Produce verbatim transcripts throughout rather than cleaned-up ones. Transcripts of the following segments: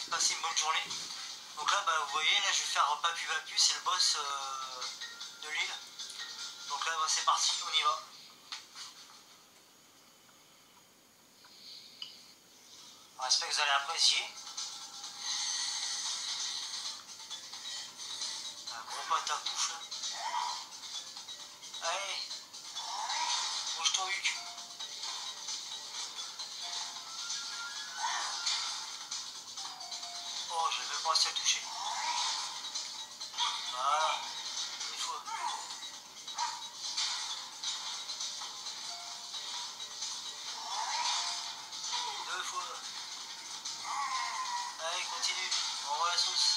passez une bonne journée. Donc là, bah, vous voyez, là, je vais faire Papu Papu, c'est le boss euh, de l'île. Donc là, bah, c'est parti, on y va. J'espère que vous allez apprécier. Un gros pâte à bouche là. Allez, bouge ton huc. Oh, je vais pas assez le toucher. Voilà, une fois. Deux fois. Allez, continue. On voit la sauce.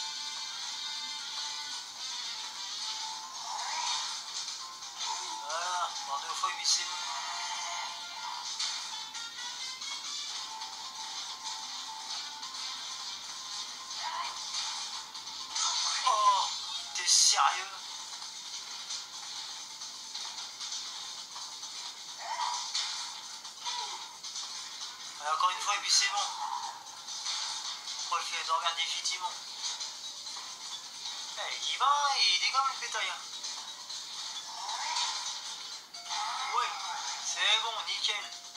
Voilà, par deux fois, huit c'est bon. Oh, t'es sérieux? Alors, encore une fois, et puis c'est bon. Pourquoi je fais dormir définitivement? Eh, il y va, il dégomme le pétail. Hein. Ouais, c'est bon, nickel.